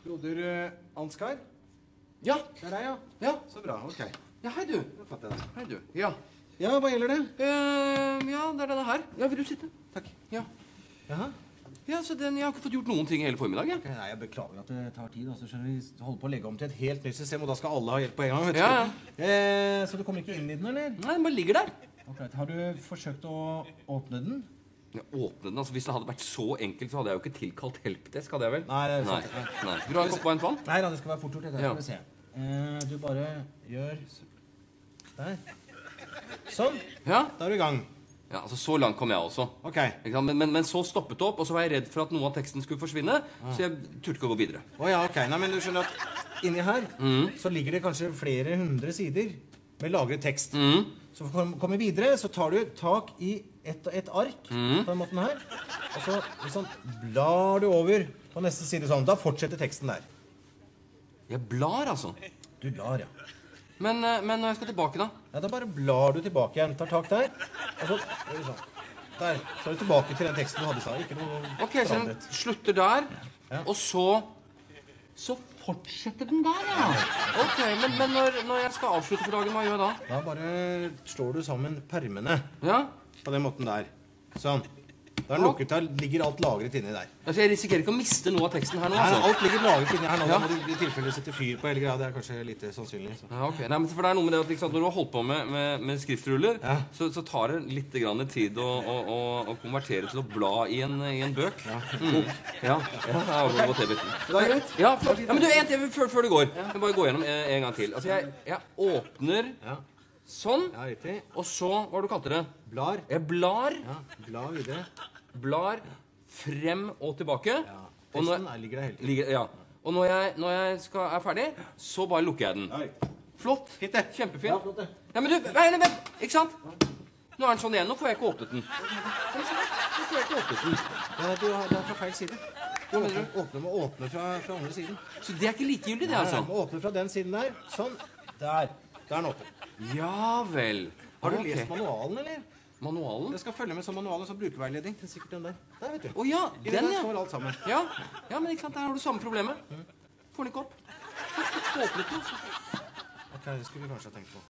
Broder Ansgar? Ja. Det er deg, ja? Ja. Så bra, ok. Ja, hei du. Da fatter jeg det. Hei du. Ja. Ja, hva gjelder det? Ja, det er denne her. Ja, vil du sitte? Takk. Ja. Jaha? Ja, så jeg har ikke fått gjort noen ting hele formiddag, jeg. Ok, nei, jeg beklager at det tar tid. Altså, skjønner vi holder på å legge om til et helt nytt system, og da skal alle ha hjelp på en gang. Vet du. Ja, Så du kommer ikke inn i den, eller? Nei, den bare ligger der. Ok, har du forsøkt å åpne den? Ja, åpne den, altså hvis det hadde vært så enkelt, så hadde jeg jo ikke tilkalt helpdesk, hadde jeg vel? Nei, det er Nei. sant. Nei. Vil du ha en kopp varmt vann? Nei da, det skal være fort gjort. Dette Ja. skal vi se. Du bare gjør der. Sånn. Ja. Da er du i gang. Ja, altså så langt kom jeg også. Ok. Ikke sant? Men så stoppet det opp, og så var jeg redd for at noe av teksten skulle forsvinne, så jeg turte ikke å gå videre. Åja, ok. Nei, men du skjønner at inni her så ligger det kanskje flere hundre sider med lagret tekst. Så for å komme videre, så tar du tak i et ark på den måten her, og så liksom blar du over på neste side sånn. Da fortsetter teksten der. Jeg blar, altså. Du blar, ja. Men når jeg skal tilbake, da? Ja, da bare blar du tilbake igjen. Tar tak der, og så gjør du sånn. Der. Så er du tilbake til den teksten du hadde i stad. Ikke noe Ok, så den forandret. slutter der, Ja. og så fortsetter den der, ja. Ok, men når jeg skal avslutte for dagen, hva gjør jeg da? Da bare slår du sammen permene Ja? på den måten der. Sånn. Da er den lukket, der ligger alt lagret inni der. Altså, jeg risikerer ikke å miste noe av teksten her nå, Nei, altså. alt ligger lagret inni her nå. Ja. Da må du i tilfelle sette fyr på hele greia. Det er kanskje lite sannsynlig. Så. Ja, ok. Nei, men for det er noe med det at liksom, når du har holdt på med skriftruller, Ja. så tar det litt grann tid å konvertere til å bla i en bøk. Ja. Ja, på TV-en. Det er greit. Ja, men du, en til før du går. Jeg må bare gå gjennom en gang til. Altså, jeg åpner Ja. sånn, Ja, riktig. og så, hva du kalte det? Blar. Jeg blar, Ja, bla videre. blar frem og tilbake. Ja. Og når, Teksten ligger der hele tiden. ja. Og når jeg er ferdig, så bare lukker jeg den. Ja, riktig. Flott. Fint det. Kjempefint. Ja, flott det. Ja, men du, vent, ikke sant? Nå er den sånn igjen, nå får jeg ikke åpnet den. Nå får jeg ikke åpnet den. Ja, det er fra feil side. Du må åpne fra andre siden. Så det er ikke likegyldig, det, Du altså? må åpne fra den siden der. Sånn. Der. Der er den åpen. Ja vel. Har du Ok. lest manualen, eller? Manualen? Det skal følge med som manualen som brukerveiledning. Det er sikkert den der. Der, vet du. Å ja, I den, der ja. står alt sammen. Ja, men ikke sant, der har du samme problemet. Får den ikke opp. Åpnet den. Ok, det skulle vi kanskje ha tenkt på.